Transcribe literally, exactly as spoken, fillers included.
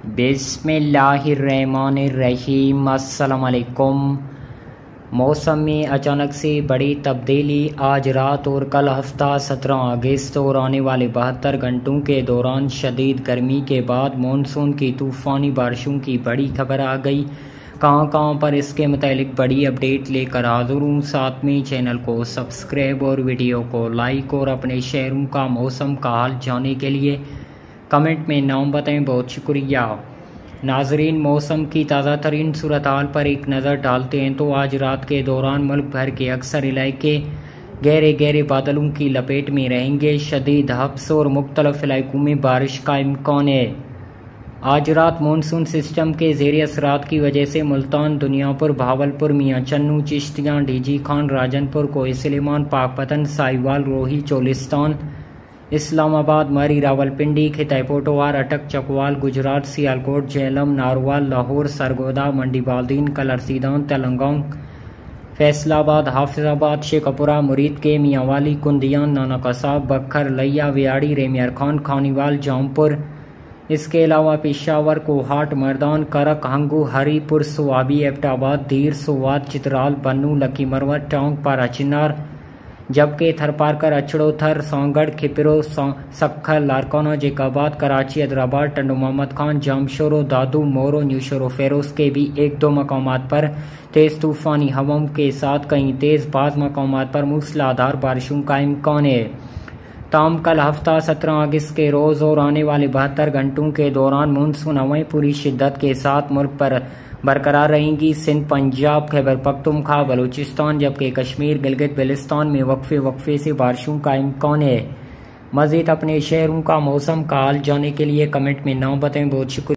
बिस्मिल्लाहिर्रहमानिर्रहीम। अस्सलाम वालेकुम। मौसम में अचानक से बड़ी तब्दीली। आज रात और कल हफ्ता सत्रह अगस्त और आने वाले बहत्तर घंटों के दौरान शदीद गर्मी के बाद मानसून की तूफ़ानी बारिशों की बड़ी खबर आ गई। कहां कहां पर इसके मुतालिक बड़ी अपडेट लेकर हाजिर हूँ। साथ में चैनल को सब्सक्राइब और वीडियो को लाइक और अपने शहरों का मौसम का हाल जानने के लिए कमेंट में नाम बताएं। बहुत शुक्रिया। नाजरीन, मौसम की ताज़ा तरीन सूरत हाल पर एक नज़र डालते हैं तो आज रात के दौरान मुल्क भर के अक्सर इलाके गहरे गहरे बादलों की लपेट में रहेंगे। शदीद हब्स और मुख्तलिफ इलाकों में बारिश का इम्कान है। आज रात मानसून सिस्टम के ज़ेर असरात की वजह से मुल्तान, दुनियापुर, भावलपुर, मियाँ चन्नू, चिश्तियाँ, डीजी खान, राजनपुर, कोई सलेमान, पाकपतन, साहिवाल, रोही, चोलिस्तान, इस्लामाबाद, मरी, रावलपिंडी, खिताई पोटोवार, अटक, चकवाल, गुजरात, सियालकोट, झेलम, नारवाल, लाहौर, सरगोदा, मंडी बाल्दीन, कलरसीदान, तेलंगाना, फैसलाबाद, हाफिजाबाद, शेखपुरा, मुरीद के, मियांवाली, कुंदियान, नाना कसाब, बखर, लिया, वियाड़ी, रेमियर खान, खानीवाल, जौनपुर, इसके अलावा पेशावर, कोहाट, मर्दान, करक, हंगू, हरीपुर, सुवाबी, एबटाबाद, धीर, सोवाद, चित्राल, बन्नू, लकी मरवत, टोंक, पाराचिनार, जबकि थरपारकर, अचड़ो थर, सोंगढ़, खिपरो, सखर, लारकोना, जेकाबाद, कराची, हैदराबाद, टंडो मोहम्मद खान, जामशोरो, दादू, मोरो, न्यूशोरो, फेरोज के भी एक दो मकामात पर तेज़ तूफ़ानी हवाओं के साथ कहीं तेज़ बाज़ मकामात पर मूसलाधार बारिशों का इम्कान है। ताम कल हफ्ता सत्रह अगस्त के रोज़ और आने वाले बहत्तर घंटों के दौरान मानसून हवाएं पूरी शिद्दत के साथ मुल्क पर बरकरार रहेंगी। सिंध, पंजाब, खैबर पख्तूनख्वा, बलूचिस्तान, जबकि कश्मीर, गिलगित बिल्तिस्तान में वक्फे वक्फे से बारिशों का इम्कान है। मज़ीद अपने शहरों का मौसम का हाल जानने के लिए कमेंट में नाम बताएं। बहुत शुक्रिया।